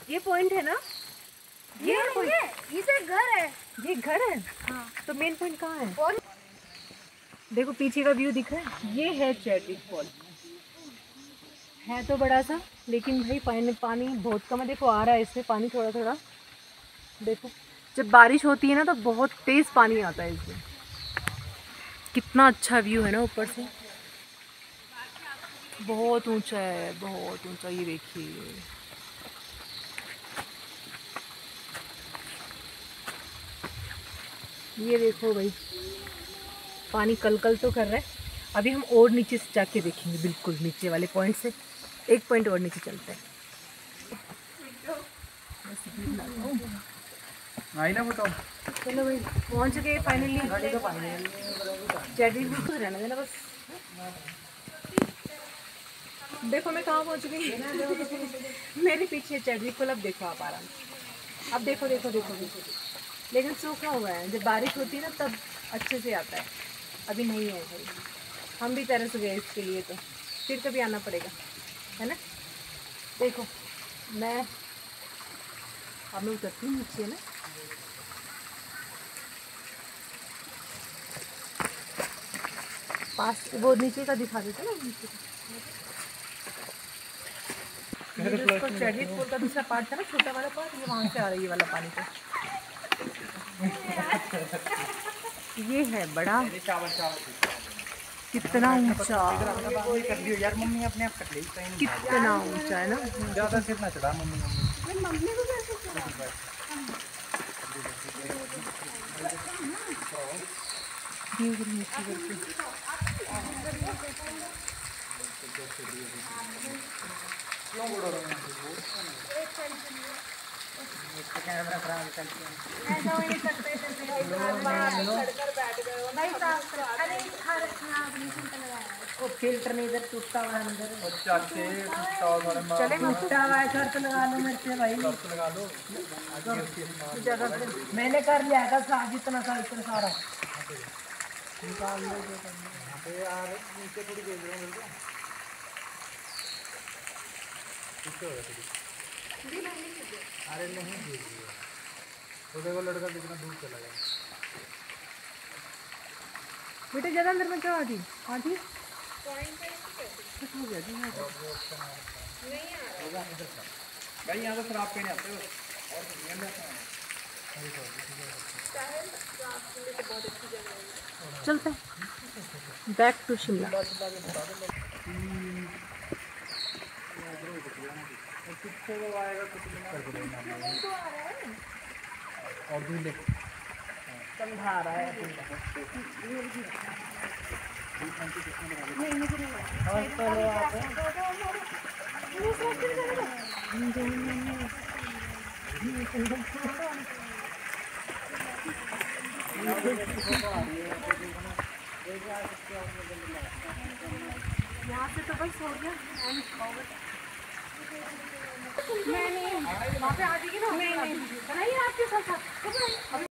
ये पॉइंट है ना? ये इसे घर है। ये घर है? हाँ। तो मेन पॉइंट कहाँ है? देखो पीछे का व्यू दिख रहा है, ये है चैडविक फॉल। है तो बड़ा सा, लेकिन भाई पानी बहुत कम है। देखो आ रहा है इसमें पानी थोड़ा थोड़ा। देखो जब बारिश होती है ना तो बहुत तेज पानी आता है इसमें। कितना अच्छा व्यू है ना ऊपर से, बहुत ऊंचा है, बहुत ऊंचा। ये देखिए, ये देखो भाई, पानी कल कल तो कर रहा है। अभी हम और नीचे से जाके देखेंगे, बिल्कुल नीचे वाले पॉइंट से एक पॉइंट और नीचे चलते हैं। आई ना बताओ। चलो भाई पहुंच गए फाइनली। चैडविक खुद रहना देना बस। देखो मैं कहाँ पहुंच गई। मेरे पीछे चैडविक फॉल। अब देखो आप आराम से, अब देखो देखो देखो देखो। लेकिन सूखा हुआ है, जब बारिश होती है ना तब अच्छे से आता है। अभी नहीं है भाई, हम भी तरस गए इसके लिए, तो फिर कभी आना पड़ेगा, है ना। देखो मैं अब मैं उतरती हूँ नीचे ना। पास वो नीचे का दिखा देते ना, नीचे का चैडविक फॉल का दूसरा पार्ट था ना, छोटा वाला पार्ट, ये वहाँ से आ रही है वाला पानी का। ये है बड़ा, कितना ऊंचा, यार मम्मी अपने आप कट ली, कितना ऊंचा है ना। ज्यादा सिर ना चढ़ा मम्मी। फिल्टर नहीं इधर टूटा हुआ है अंदर। चले टूटा हुआ है, शर्त लगा लो मेरे से भाई। लगा लो। मैंने कर लिया था सारा, जितना सा इतना सारा निकाल लो यार नीचे थोड़ी भेज रहा हूँ मेरे को। अरे नहीं भेज दिया, वो देखो लड़का कितना दूर चला गया। बेटा ज़्यादा अंदर में क्या आधी आधी भाई यहाँ तो शराब पीने आते हो और चलते हैं बैक टू शिमला। और दूल्हे समझा रहा है। यहाँ से तो बस हो गया। नहीं, वहाँ पे आ जाएगी ना। नहीं, आपके साथ